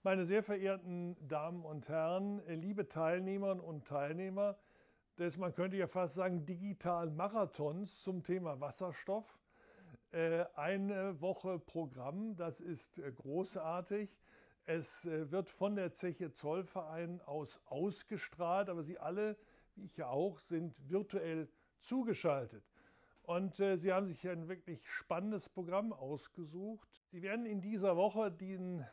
Meine sehr verehrten Damen und Herren, liebe Teilnehmerinnen und Teilnehmer des, man könnte ja fast sagen, digitalen Marathons zum Thema Wasserstoff. Eine Woche Programm, das ist großartig. Es wird von der Zeche Zollverein aus ausgestrahlt, aber Sie alle, wie ich ja auch, sind virtuell zugeschaltet. Und Sie haben sich ein wirklich spannendes Programm ausgesucht. Sie werden in dieser Woche den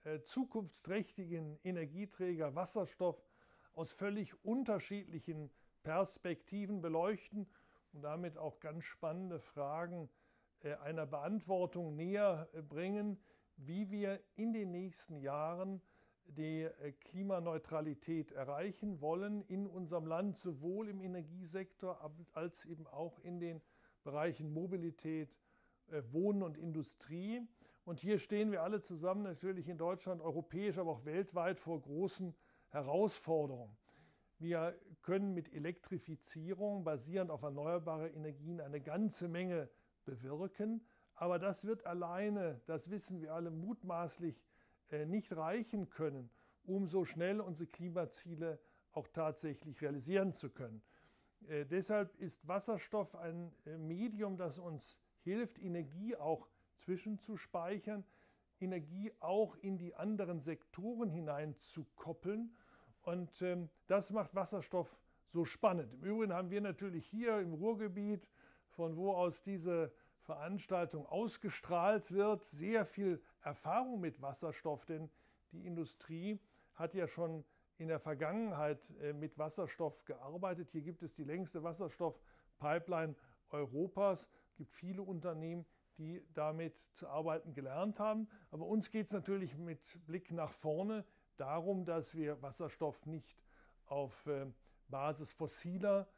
zukunftsträchtigen Energieträger Wasserstoff aus völlig unterschiedlichen Perspektiven beleuchten und damit auch ganz spannende Fragen einer Beantwortung näher bringen, wie wir in den nächsten Jahren die Klimaneutralität erreichen wollen in unserem Land, sowohl im Energiesektor als eben auch in den Bereichen Mobilität, Wohnen und Industrie. Und hier stehen wir alle zusammen, natürlich in Deutschland, europäisch, aber auch weltweit vor großen Herausforderungen. Wir können mit Elektrifizierung basierend auf erneuerbare Energien eine ganze Menge bewirken, aber das wird alleine, das wissen wir alle, mutmaßlich nicht reichen können, um so schnell unsere Klimaziele auch tatsächlich realisieren zu können. Deshalb ist Wasserstoff ein Medium, das uns hilft, Energie auch zwischenzuspeichern, Energie auch in die anderen Sektoren hinein zu koppeln. Und das macht Wasserstoff so spannend. Im Übrigen haben wir natürlich hier im Ruhrgebiet, von wo aus diese Veranstaltung ausgestrahlt wird, sehr viel Erfahrung mit Wasserstoff, denn die Industrie hat ja schon in der Vergangenheit mit Wasserstoff gearbeitet. Hier gibt es die längste Wasserstoffpipeline Europas. Es gibt viele Unternehmen, die damit zu arbeiten gelernt haben. Aber uns geht es natürlich mit Blick nach vorne darum, dass wir Wasserstoff nicht auf Basis fossiler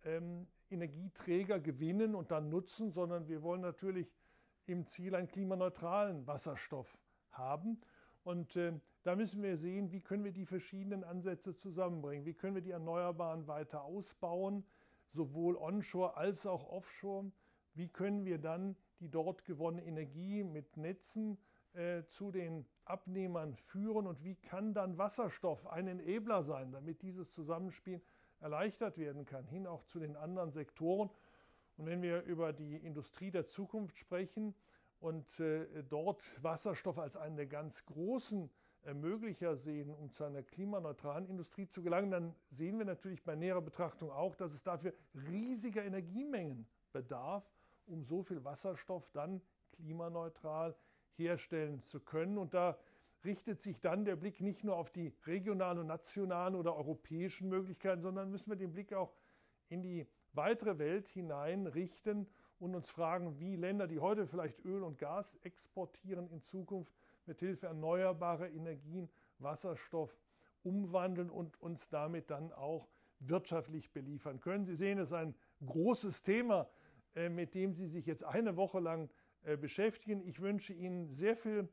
Energieträger gewinnen und dann nutzen, sondern wir wollen natürlich im Ziel einen klimaneutralen Wasserstoff haben. Und da müssen wir sehen, wie können wir die verschiedenen Ansätze zusammenbringen, wie können wir die Erneuerbaren weiter ausbauen, sowohl onshore als auch offshore. Wie können wir dann die dort gewonnene Energie mit Netzen zu den Abnehmern führen und wie kann dann Wasserstoff ein Enabler sein, damit dieses Zusammenspiel erleichtert werden kann, hin auch zu den anderen Sektoren. Und wenn wir über die Industrie der Zukunft sprechen und dort Wasserstoff als einen der ganz großen Ermöglicher sehen, um zu einer klimaneutralen Industrie zu gelangen, dann sehen wir natürlich bei näherer Betrachtung auch, dass es dafür riesiger Energiemengen bedarf, um so viel Wasserstoff dann klimaneutral herstellen zu können. Und da richtet sich dann der Blick nicht nur auf die regionalen und nationalen oder europäischen Möglichkeiten, sondern müssen wir den Blick auch in die weitere Welt hinein richten und uns fragen, wie Länder, die heute vielleicht Öl und Gas exportieren, in Zukunft mit Hilfe erneuerbarer Energien Wasserstoff umwandeln und uns damit dann auch wirtschaftlich beliefern können. Sie sehen, es ist ein großes Thema, mit dem Sie sich jetzt eine Woche lang beschäftigen. Ich wünsche Ihnen sehr viel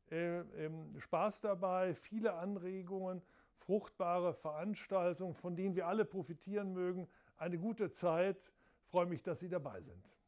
Spaß dabei, viele Anregungen, fruchtbare Veranstaltungen, von denen wir alle profitieren mögen. Eine gute Zeit. Ich freue mich, dass Sie dabei sind.